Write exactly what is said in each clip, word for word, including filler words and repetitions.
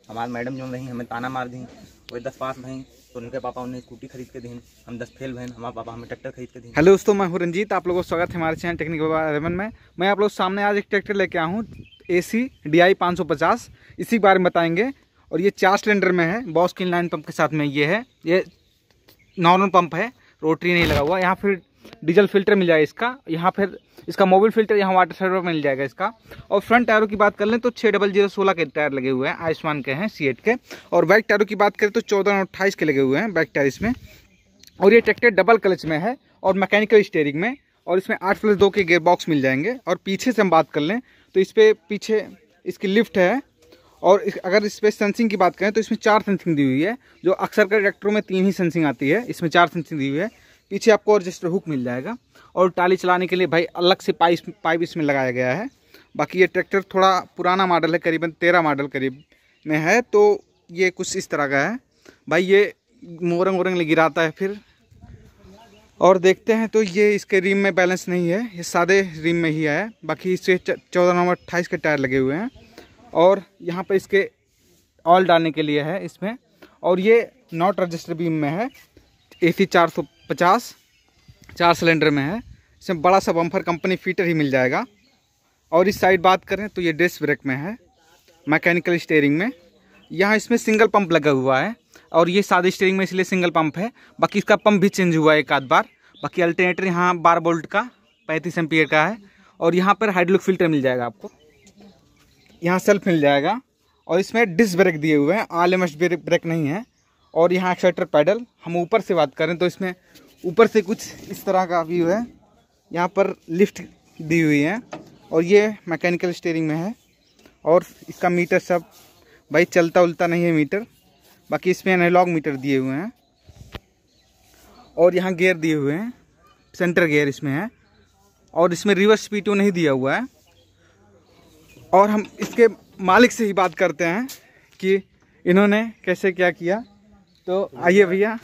हमारे मैडम जो रही हमें ताना मार दी, वो दस पास भई तो उनके पापा उन्हें स्कूटी खरीद के दी, हम दस फेल भैन, हमारे पापा हमें ट्रैक्टर खरीद के दी। हेलो दोस्तों, मैं हूं रंजीत, आप लोगों का स्वागत है हमारे चैनल टेक्निक इलेवन में। मैं आप लोग सामने आज एक ट्रैक्टर लेके आया हूं, एसी डी आई पाँच सौ पचास, इसी के बारे में बताएंगे। और ये चार सिलेंडर में है, बॉस की लाइन पंप के साथ में ये है। ये नॉर्मल पंप है, रोटरी नहीं लगा हुआ। यहाँ फिर डीजल फिल्टर मिल जाएगा इसका, यहाँ फिर इसका मोबिल फिल्टर, यहाँ वाटर सर्वर मिल जाएगा इसका। और फ्रंट टायरों की बात कर लें तो छः डबल जीरो सोलह के टायर लगे हुए हैं, आयुष्मान के हैं, सी एट के। और बैक टायरों की बात करें तो चौदह और अट्ठाईस के लगे हुए हैं बैक टायर इसमें। और ये ट्रैक्टर डबल क्लच में है और मैकेनिकल स्टीयरिंग में, और इसमें आठ प्लस दो के गियर बॉक्स मिल जाएंगे। और पीछे से हम बात कर लें तो इस पर पीछे इसकी लिफ्ट है। और इस, अगर इस पर सेंसिंग की बात करें तो इसमें चार सेंसिंग दी हुई है, जो अक्सर कर ट्रैक्टरों में तीन ही सेंसिंग आती है, इसमें चार सेंसिंग दी हुई है। पीछे आपको रजिस्टर हुक मिल जाएगा। और टाली चलाने के लिए भाई अलग से पाइप पाइप इसमें लगाया गया है। बाकी ये ट्रैक्टर थोड़ा पुराना मॉडल है, करीबन तेरह मॉडल करीब में है, तो ये कुछ इस तरह का है भाई। ये मोरंग वोरंग गिराता है फिर। और देखते हैं तो ये इसके रिम में बैलेंस नहीं है, ये सादे रिम में ही है। बाकी इससे चौदह नंबर अट्ठाईस के टायर लगे हुए हैं। और यहाँ पे इसके ऑयल डालने के लिए है इसमें। और ये नॉट रजिस्टर बीम में है, ए सी चार सौ पचास चार सिलेंडर में है। इसमें बड़ा सा बम्फर कंपनी फीटर ही मिल जाएगा। और इस साइड बात करें तो ये डिस्क ब्रेक में है, मैकेनिकल स्टीयरिंग में। यहाँ इसमें सिंगल पंप लगा हुआ है, और ये सादे स्टीयरिंग में इसलिए सिंगल पंप है। बाकी इसका पंप भी चेंज हुआ है एक आध बार। बाकी अल्टरनेटर यहाँ बारह बोल्ट का पैंतीस एम्पियर का है। और यहाँ पर हाइड्रोलिक फिल्टर मिल जाएगा आपको, यहाँ सेल्फ मिल जाएगा। और इसमें डिस्क ब्रेक दिए हुए हैं, आल एम एस ब्रेक नहीं है। और यहाँ एक्सेलेरेटर पैडल। हम ऊपर से बात करें तो इसमें ऊपर से कुछ इस तरह का व्यू है, यहाँ पर लिफ्ट दी हुई है। और ये मैकेनिकल स्टीयरिंग में है। और इसका मीटर सब भाई चलता उलता नहीं है मीटर। बाकी इसमें एनालॉग मीटर दिए हुए हैं। और यहाँ गियर दिए हुए हैं, सेंटर गियर इसमें है। और इसमें रिवर्स पी टू नहीं दिया हुआ है। और हम इसके मालिक से ही बात करते हैं कि इन्होंने कैसे क्या किया। तो आइए भैया।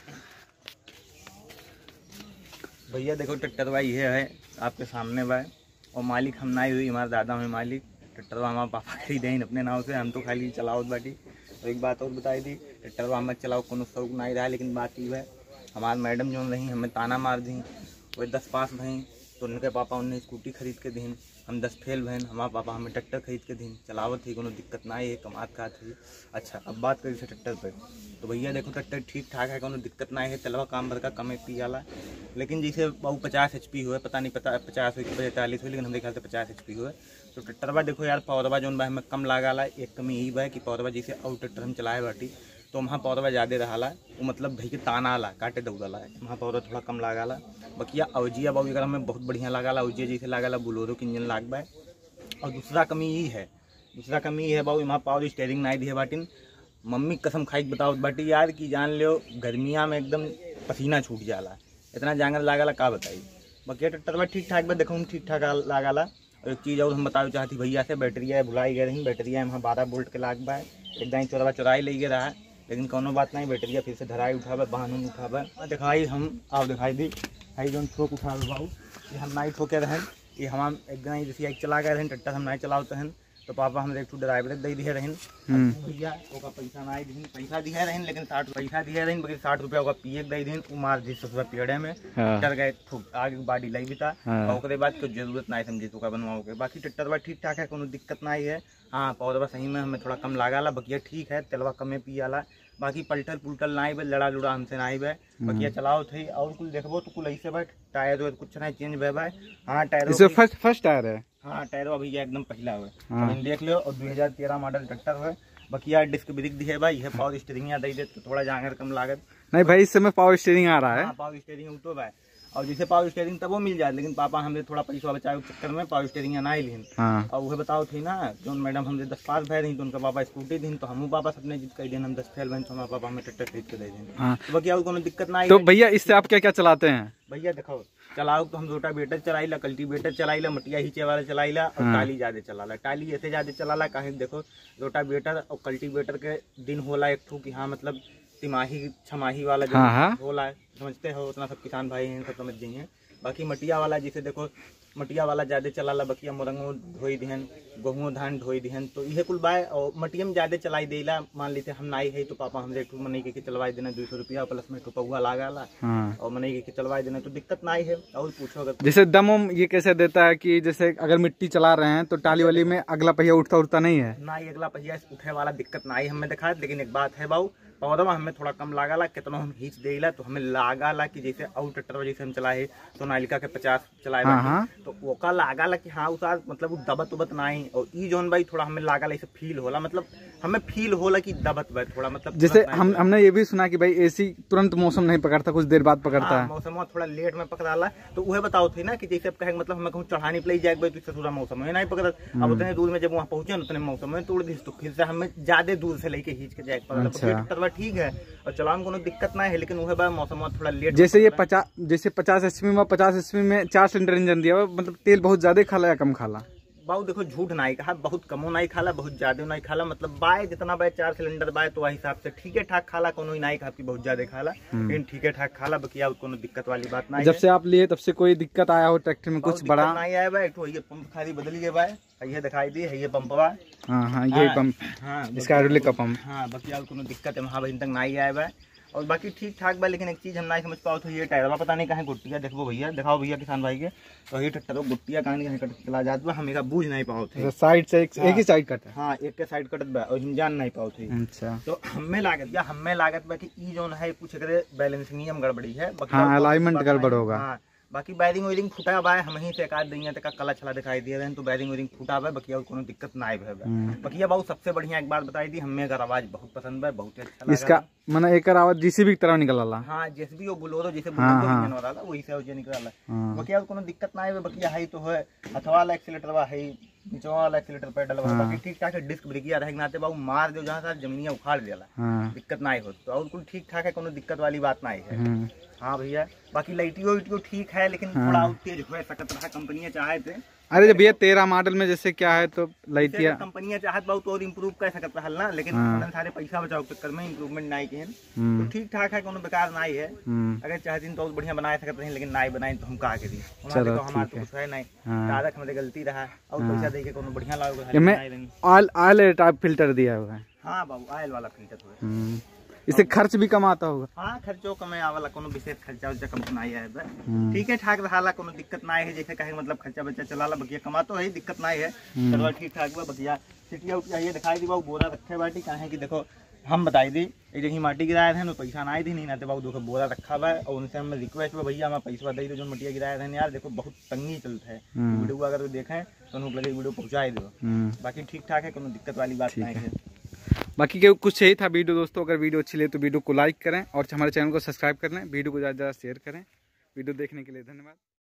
भैया देखो ट्रैक्टर भाई ये है आपके सामने भाई। और मालिक हम ना ही हुई, हमारे दादा में मालिक। ट्रैक्टर हमारे पापा खरीदे हैं अपने नाव से, हम तो खाली चलाओ बाटी। तो एक बात और बताई थी, ट्रैक्टर हम चलाओ कोनो शौक ना ही रहा। लेकिन बात ये है, हमारे मैडम जो रही हमें ताना मार दी, वो दस पास भई तो उनके पापा उन्हें स्कूटी खरीद के दी, हम दस फेल भैन, हमारे पापा हमें ट्रैक्टर खरीद के दी। चलावत थी, कोनो दिक्कत ना है, कमात का थी। अच्छा अब बात करी से ट्रैक्टर पे, तो भैया देखो ट्रैक्टर ठीक ठाक है, कोनो दिक्कत ना है। तेलवा काम भर का कम एच पी वाला। लेकिन जैसे बहु पचास एच पी हुए, पता नहीं पता पचास हुई कि चालीस हुई, लेकिन हमारे ख्याल से पचास एच पी हुए। तो ट्रैक्टर बा देखो यार, पौधवा जो हमें कम लागा। एक कमी यही बा कि पौधवा जैसे और ट्रैक्टर हम चलाए बाटी तो वहाँ पौधवा ज़्यादा रहा, वो मतलब भई के ताना आला काटे दौड़ला है, वहाँ पौधा थोड़ा कम लागाला। बकिया अवजिया बाबू अगर हमें बहुत बढ़िया लगाला, अवजिया जैसे लगाला बुलोरो की इंजन लाग बाय। और दूसरा कमी ये है, दूसरा कमी ये है बाबू, वहाँ पावर स्टीयरिंग नहीं दी है बाटिन। मम्मी कसम खाई बताओ बाटी यार कि जान लो गर्मिया में एकदम पसीना छूट जाला, इतना जांगर लगाला का बताई। बकिया ट्रैक्टर में ठीक ठाक बा, देखो ठीक ठाक लगाला। और एक चीज़ और हम बताओ चाहती भैया से, बैटरिया भुलाई गए रही, बैटरिया वहाँ बारह बोल्ट के लाग बा, एकदम चौराहा चौराई ले गया रहा। लेकिन कोनो बात नहीं, बैटरिया फिर से धराई उठावे, बहान उठावे। दिखाई हम आप दिखाई दी भाई जो ठोक उठावे बाबू, ये हम नहीं ठोके रहें। ये हम एकदम जैसे चला गए रहें ट्रैक्टर, हम नहीं चलाते हैं। तो पापा हम एक ड्राइवर दे दिए रहें भैया, ओका पैसा ना दी, पैसा दिए रहें, लेकिन साठ पैसा दिए रहें, बाकी साठ रुपया पिए दे दी। उमार जी सौ रुपया पेड़े में ट्रैक्टर गए आगे बाडी लगी बिता। और उसके बाद कोई जरूरत नहीं समझी तो का बनवाओगे। बाकी ट्रैक्टर बा ठीक ठाक है, कोनो दिक्कत नहीं है। हाँ पौधवा सही में हमें थोड़ा कम लागाला, बकिया ठीक है, तेलवा कमे पियाला। बाकी पलटल पुलटल ना ही लड़ा लुड़ा हमसे ना ही बे, बकिया चलाओ थे। और कुल देखबो तो कुल ऐसे बैठ टायर वायर कुछ नहीं चेंज भे भाई। हाँ टायर फर्स्ट फर्स्ट टायर है, हाँ टायर अभी एकदम पहला हुआ है, देख लो। और दो हज़ार तेरह मॉडल ट्रैक्टर है। बकिया डिस्क ब्रेक दी है भाई, यह पावर स्टीयरिंग दे दे तो थोड़ा जांगर कम लागत नहीं भाई। इस समय पावर स्टीयरिंग आ रहा है, पावर स्टीयरिंग तो भाई। और जैसे पावर स्टीयरिंग तब वो मिल जाए, लेकिन पापा हमने थोड़ा पैसा बचाए चक्कर में पावर स्टीयरिंग ना ही लीन। हाँ। और वह बताओ थी ना जो मैडम हमने दस पास भय रही तो उनका पापा स्कूटी दी, तो हम पापा अपने जीत कर दिन हम दस फेल बन तो हमारे पापा हमें ट्रैक्टर खरीद के दे दें। हाँ। तो बाकी और कोनो दिक्कत ना आई। तो भैया इससे आप क्या क्या चलाते हैं? भैया देखो चलाओ तो हम रोटा बेटर चलाइला, कल्टीवेटर चलाइला, मटिया हिंचे वाला चलाइला। और टाली ज्यादा चलाला, टाली ऐसे ज्यादा चलाला काहे देखो रोटा बेटर और कल्टीवेटर के दिन होला एक ठू कि हाँ मतलब तिमाही छमाही वाला जो होला है, समझते हो उतना सब किसान भाई हैं सब समझ जाइए। बाकी मटिया वाला जैसे देखो मटिया वाला ज्यादा चलाला, बकिया मोरंगो धोई दिहन, गेहूँ धान धोई दिहन, तो इहे कुल बाय और मटिया में ज्यादा चलाई देला। मान लीजिए हम नाई है तो पापा हमरे एक मनी के चलवाई देना दो सौ रुपया प्लस में टोपा लागाला हाँ। और मनी के चलवाई देना, तो दिक्कत नाई है। और पूछो अगर जैसे दम उम ये कैसे देता है कि जैसे अगर मिट्टी चला रहे हैं तो टाली वाली में अगला पहिया उठता उठता नहीं है? ना ही अगला पहिया उठे वाला दिक्कत ना ही हमें दिखा। लेकिन एक बात है बाबू, पौधवा हमें थोड़ा कम लागला, कितना हम खींच देला तो हमें लागला कि जैसे और ट्रैक्टर जैसे हम चलाए सोनालिका के पचास चलाए हाँ, हाँ। तो ओका लागला कि हाँ उसा मतलब वो दबत उबत नहीं। और ई जोन भाई थोड़ा हमें लागला ऐसे फील होला, मतलब हमें फील होला कि दबत भाई थोड़ा मतलब जैसे हम हमने ये भी सुना कि भाई एसी तुरंत मौसम नहीं पकड़ता, कुछ देर बाद पकड़ता है। मौसम थोड़ा लेट में पकड़ाला, तो वह बताओ थे ना कि जैसे अब कहे मतलब हमें कहूँ चढ़ानी पड़ी जाए भाई तो थोड़ा मौसम में नहीं पकड़ा। अब उतने दूर में जब वहाँ पहुंचे उतने मौसम में तोड़ दी, तो फिर से हमें ज्यादा दूर से लेके खींच के जाए पड़ा। ठीक है और चलान को दिक्कत ना है, लेकिन वह मौसम थोड़ा लेट। जैसे ये पचास जैसे पचास एचपी में पचास एचपी में चार सिलेंडर इंजन दिया हुआ, मतलब तेल बहुत ज्यादा खाला या कम खाला? बाबू देखो झूठ नहीं कहा, बहुत कमो नहीं खाला बहुत ज्यादा नहीं खाला, मतलब बाय जितना बाय चार सिलेंडर बाय तो वही हिसाब से ठीक है ठाक खाला, कोनो नहीं कहा कि बहुत ज्यादा खाला, लेकिन ठीक है ठाक खाला, बकिया कोनो दिक्कत वाली बात नहीं। जब से आप लिए तब से कोई दिक्कत आया हो ट्रैक्टर में कुछ बड़ा? नहीं आया भाई, तो ये पंप खाली बदल गया भाई, ये दिखाई दी है ये पंपवा। हाँ हाँ ये पंप, हाँ इसका हाइड्रोलिक का पंप। हाँ बकिया कोनो दिक्कत है वहाँ भाई तक नहीं आया भाई, और बाकी ठीक ठाक बा। लेकिन एक चीज हम नहीं समझ पाओ तो ये टायर पता नहीं कहाँ गुट्टिया देखो भैया, दिखाओ भैया किसान भाई के, तो ये ट्रैक्टर गुट्टिया कहाँ कट चला जाता है, हमें बूझ नहीं पाओ थे। साइड से एक, एक ही साइड कट है? हाँ एक के साइड कटत बा और हम जान नहीं पाओ थे। अच्छा तो हमें लागत या हमें लागत बा कि ई जोन है कुछ करे बैलेंसिंग हम गड़बड़ी है, हाँ अलाइनमेंट गड़बड़ होगा। हाँ बाकी बैरिंग वैरिंग फूटा बा हम ही से एक आध दिन तक कला छला दिखाई दिया रहे, तो बैरिंग वैरिंग फूटा बा, बकिया कोनो दिक्कत ना आए है। बकिया बहुत सबसे बढ़िया एक बात बताई दी, हमें अगर आवाज बहुत पसंद है, बहुत अच्छा लगा इसका माने एक आवाज जीसीबी की तरह निकलला। हाँ जैसे भी वो बोलोरो जैसे हाँ, हाँ। इंजन वाला वही से वजह निकलला। बकिया कोनो दिक्कत ना आए, बकिया है तो है अथवा वाला एक्सीलेटर वा है नीचे वाला एक्सीलेटर पेडल वाला, बाकी ठीक ठाक है। डिस्क ब्रेकिया रहे नाते बाबू मार दो जहाँ से जमीनिया उखाड़ देला, दिक्कत ना हो, तो और कुछ ठीक ठाक है, कोनो दिक्कत वाली बात नहीं है। हाँ भैया बाकी लाइटियो वाइटियो ठीक है, लेकिन थोड़ा तेज हो सकत रहा, कंपनियां चाहे थे। अरे जब भैया तेरह मॉडल में जैसे क्या है तो लाइटिया कंपनियां चाहत बहुत और इम्प्रूव कर सकत रहा ना, लेकिन हाँ। सारे पैसा बचाओ के चक्कर में इम्प्रूवमेंट नहीं किए, तो ठीक ठाक है, कोनो बेकार नहीं है। अगर चाहती तो और बढ़िया बना सकते हैं, लेकिन नहीं बनाए तो हम कहा करी हमारे तो कुछ है नहीं, दादा हमारे गलती रहा और पैसा दे के कोनो बढ़िया लागो। ऑयल ऑयल टाइप फिल्टर दिया हुआ है? हाँ बाबू ऑयल वाला फिल्टर हुआ, इससे खर्च भी कम आता होगा? हाँ खर्चों कम आवाला, कोनो विशेष खर्चा उर्चा कम नहीं है, ठीक है ठाक रहा, कोनो दिक्कत नहीं है। जैसे कहे मतलब खर्चा बच्चा चला बकिया कमा तो है, दिक्कत नहीं है, चलो ठीक ठाक बा। बकिया सिटिया उटिया ये दिखाई दी बाबू, बोरा रखे बाटी कहे कि देखो हम बताई दी एक जगह माटी गिराए थे, पैसा ना थी नहीं ना बाबू, देखो बोरा रखा हुआ है, और उनसे हमें रिक्वेस्ट हुआ भैया हमें पैसा दे दो जो मटिया गिराए थे यार, देखो बहुत तंगी चलता है, वीडियो अगर देखें तो उनको लगे वीडियो पहुँचाए दो, बाकी ठीक ठाक है, कोनो दिक्कत वाली बात नहीं है। बाकी के कुछ यही था वीडियो दोस्तों, अगर वीडियो अच्छी लगे तो वीडियो को लाइक करें और हमारे चैनल को सब्सक्राइब कर लें, वीडियो को ज़्यादा से ज़्यादा शेयर करें। वीडियो देखने के लिए धन्यवाद।